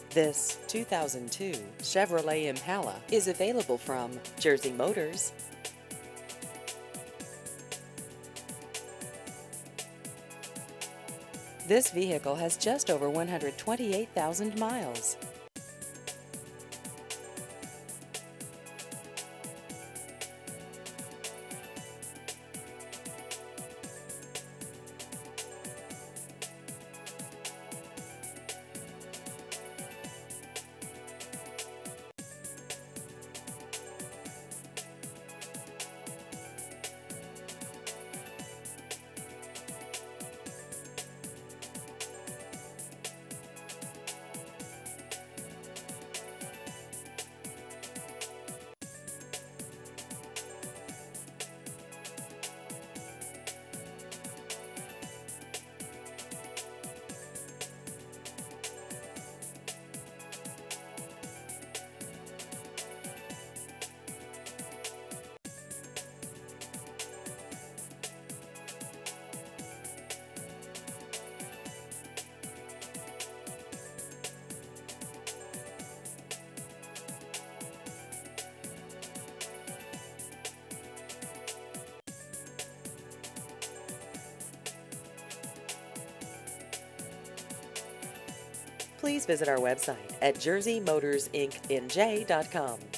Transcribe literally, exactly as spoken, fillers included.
This two thousand two Chevrolet Impala is available from Jersey Motors. This vehicle has just over one hundred twenty-eight thousand miles. Please visit our website at jersey motors inc n j dot com.